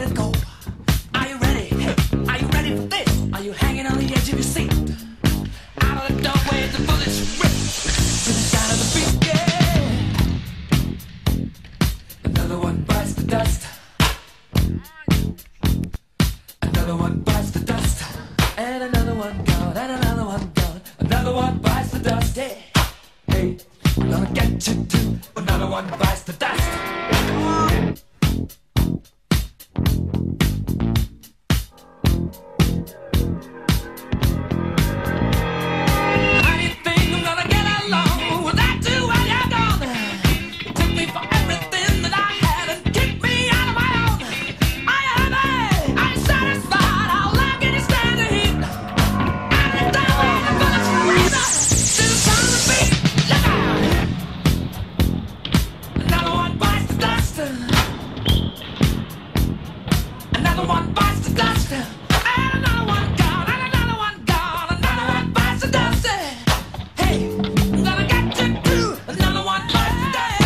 to go. Are you ready? Hey, are you ready for this? Are you hanging on the edge of your seat? Out of the doorway, the bullets rip to the sound of the beat. Yeah. Another one bites the dust. Another one bites the dust. And another one gone. And another one gone. Another one bites the dust. Hey, hey, we're gonna get you too. Another one bites the dust. Another one bites the dust, and another one gone, and another one gone, another one bites the dust. Hey, I'm gonna get you too. Another one bites the dust.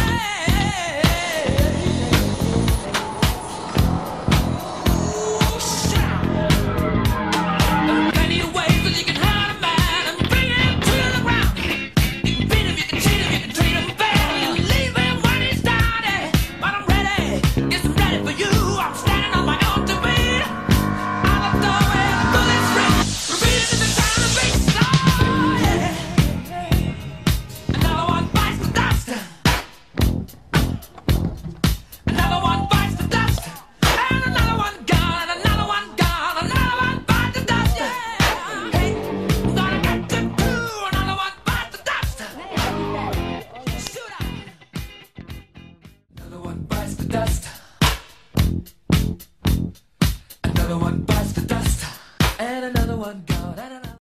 Ooh, shit. There are plenty of ways that you can hurt a man and bring him to the ground. You can beat him, you can cheat him, you can treat him bad, you can leave him when he's down. But I'm ready, yes, I'm ready for you. I'm standing on my own. Dust.